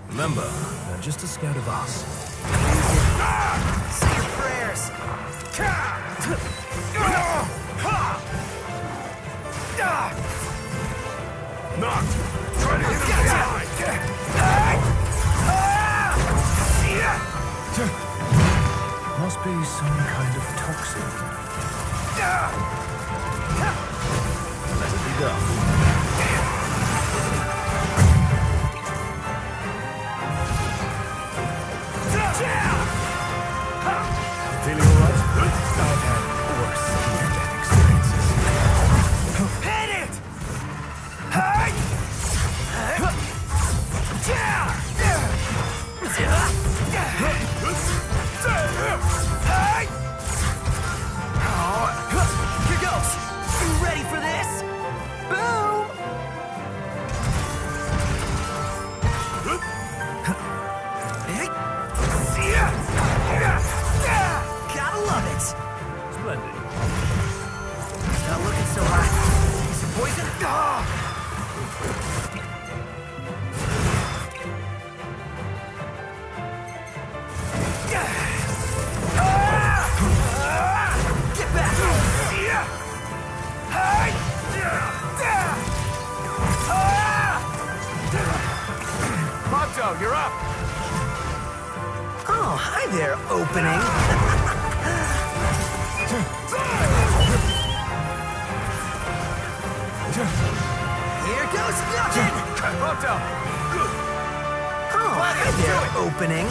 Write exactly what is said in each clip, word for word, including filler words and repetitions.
Remember, they're just a scared of us. Say your prayers. Knocked! Try to hit him behind! Must be some kind of toxin. Let it be done. Feeling all right? I've had worse near-death experiences. Hit it! Here goes! You ready for this? Boom! Gotta love it! Splendid. Not looking so hot. Some poison? Oh. Get back! Monto, you're up! Oh, hi there, opening. Here goes nothing! Monto! Oh, hi there, opening.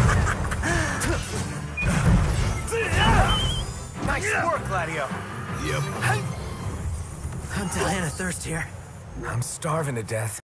Nice work, Gladio! Yep. I'm dying of thirst here. I'm starving to death.